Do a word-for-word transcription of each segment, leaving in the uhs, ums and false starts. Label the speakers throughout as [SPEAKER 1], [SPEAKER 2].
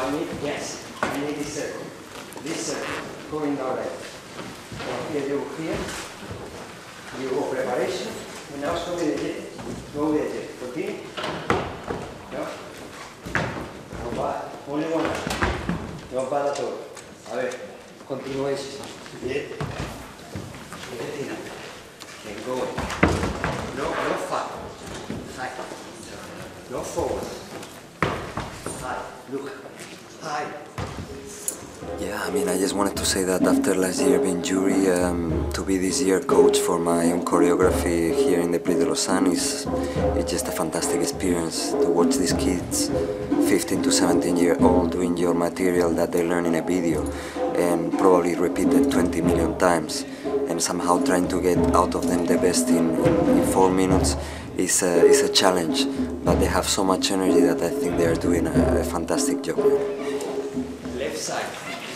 [SPEAKER 1] I need, yes, I need this circle. This circle, going down left. Now here you go here, you go preparation, and now stop with the jet. Go with the jet. Continue. No? No bad. Only one hand. No bad at all. A ver, continuation. Jet. Jet. Then go. No, no far. High. No forward. High. Look. High.
[SPEAKER 2] Yeah, I mean, I just wanted to say that after last year being jury, um, to be this year coach for my own choreography here in the Prix de Lausanne is it's just a fantastic experience to watch these kids, fifteen to seventeen year old, doing your material that they learn in a video and probably repeated twenty million times, and somehow trying to get out of them the best in, in, in four minutes is a, is a challenge, but they have so much energy that I think they are doing a, a fantastic job.
[SPEAKER 1] Left side.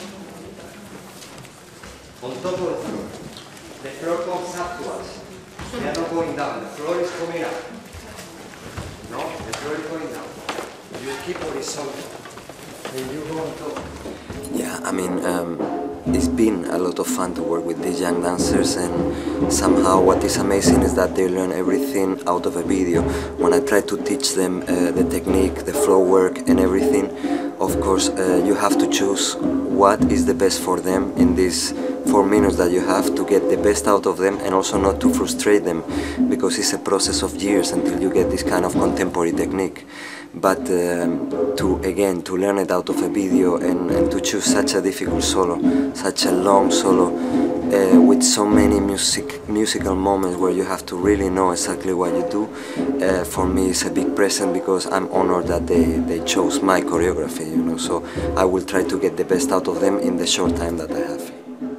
[SPEAKER 1] On top of the floor. The floor comes up to us. We are not going down. The floor is coming up. No, the floor is going down. You keep horizontal. And you go on top.
[SPEAKER 2] Yeah, I mean, um, it's been a lot of fun to work with these young dancers, and somehow what is amazing is that they learn everything out of a video. When I try to teach them uh, the technique, the flow work and everything, of course uh, you have to choose what is the best for them in these four minutes that you have to get the best out of them, and also not to frustrate them, because it's a process of years until you get this kind of contemporary technique. But um, to again to learn it out of a video and, and to choose such a difficult solo, such a long solo uh, with so many music musical moments where you have to really know exactly what you do, uh, for me it's a big present, because I'm honored that they, they chose my choreography, you know, so I will try to get the best out of them in the short time that I have.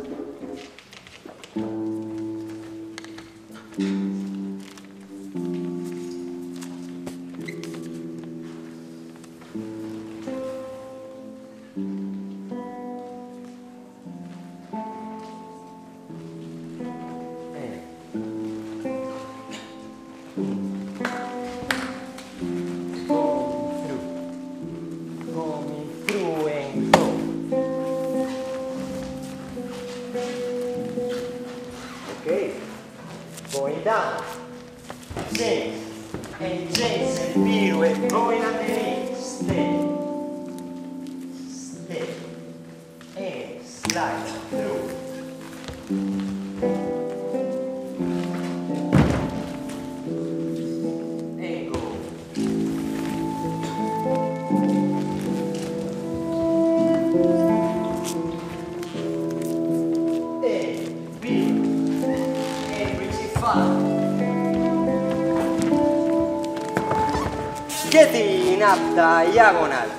[SPEAKER 1] Going down, change, and change, and pirouette, going underneath, stay, stay, and slide through. And go. And pirouette. Getting up diagonal.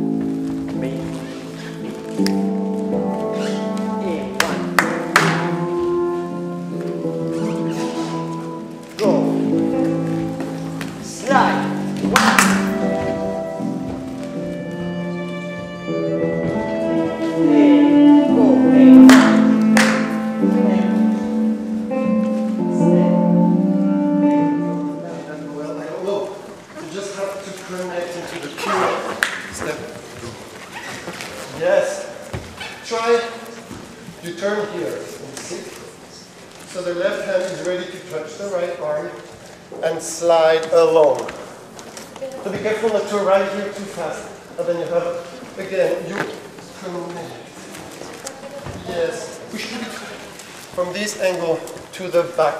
[SPEAKER 1] Go. Slide. One. And go. And
[SPEAKER 3] yes. Try, you turn here and sit. So the left hand is ready to touch the right arm and slide along. So be careful not to run here too fast. And then you have, again, you connect. Yes. Push it from this angle to the back.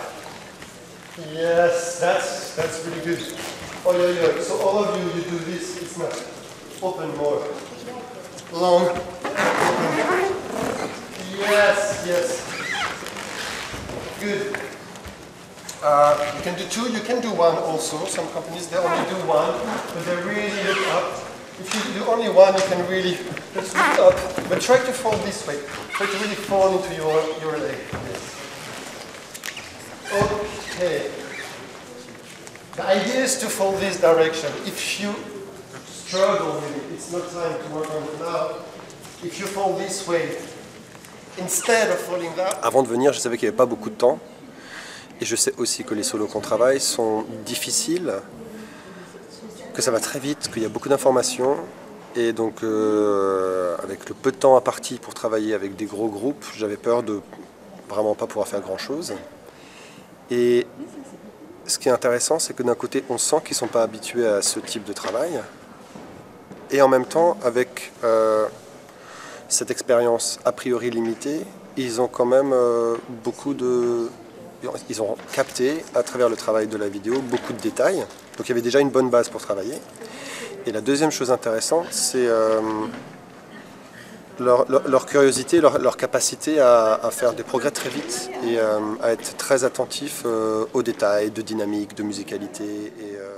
[SPEAKER 3] Yes, that's, that's really good. Oh, yeah, yeah. So all of you, you do this. It's not open more. Long. Open. Yes, yes. Good. Uh, you can do two, you can do one also. Some companies, they only do one, but they really look up. If you do only one, you can really just look up. But try to fall this way. Try to really fall into your, your leg. Yes. Okay. The idea is to fall this direction. If you struggle with it, it's not time to work on it now. If you fall this way, instead of falling that.
[SPEAKER 4] Avant de venir, je savais qu'il n'y avait pas beaucoup de temps. Et je sais aussi que les solos qu'on travaille sont difficiles, que ça va très vite, qu'il y a beaucoup d'informations Et donc, euh, avec le peu de temps imparti pour travailler avec des gros groupes, j'avais peur de vraiment pas pouvoir faire grand-chose. Et ce qui est intéressant, c'est que d'un côté, on sent qu'ils ne sont pas habitués à ce type de travail. Et en même temps, avec euh, cette expérience a priori limitée, ils ont quand même euh, beaucoup de... Ils ont capté, à travers le travail de la vidéo, beaucoup de détails. Donc il y avait déjà une bonne base pour travailler. Et la deuxième chose intéressante, c'est euh, leur, leur, leur curiosité, leur, leur capacité à, à faire des progrès très vite et euh, à être très attentif euh, aux détails, de dynamique, de musicalité. Et, euh,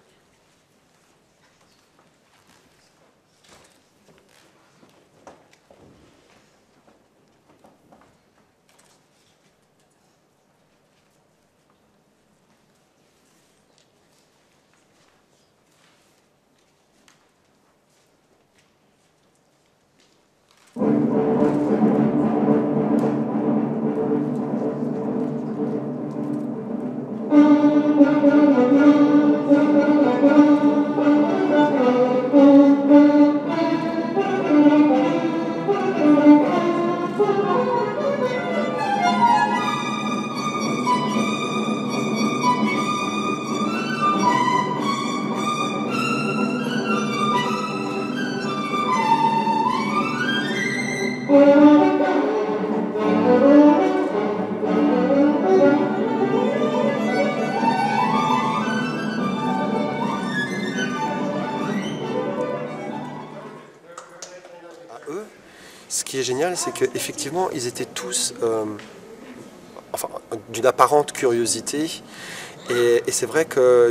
[SPEAKER 4] eux, ce qui est génial, c'est qu'effectivement, ils étaient tous euh, enfin, d'une apparente curiosité. Et, et c'est vrai qu'il euh,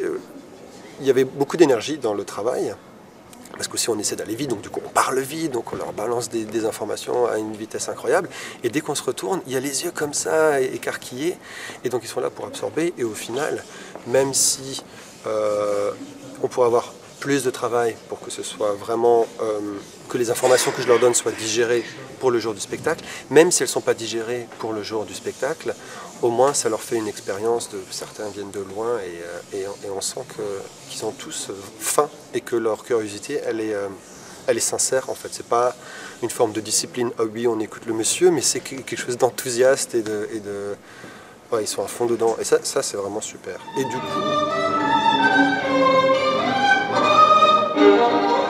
[SPEAKER 4] y avait beaucoup d'énergie dans le travail. Parce qu'aussi on essaie d'aller vite, donc du coup on parle vite, donc on leur balance des, des informations à une vitesse incroyable. Et dès qu'on se retourne, il y a les yeux comme ça, écarquillés. Et donc ils sont là pour absorber. Et au final, même si euh, on pourrait avoir plus de travail pour que ce soit vraiment, euh, que les informations que je leur donne soient digérées pour le jour du spectacle, même si elles ne sont pas digérées pour le jour du spectacle, au moins ça leur fait une expérience, de, certains viennent de loin et, et, et on sent que, qu'ils ont tous faim et que leur curiosité, elle est, euh, elle est sincère en fait. C'est pas une forme de discipline, ah oui on écoute le monsieur, mais c'est quelque chose d'enthousiaste et de... Et de ouais, ils sont à fond dedans et ça, ça c'est vraiment super. Et du coup...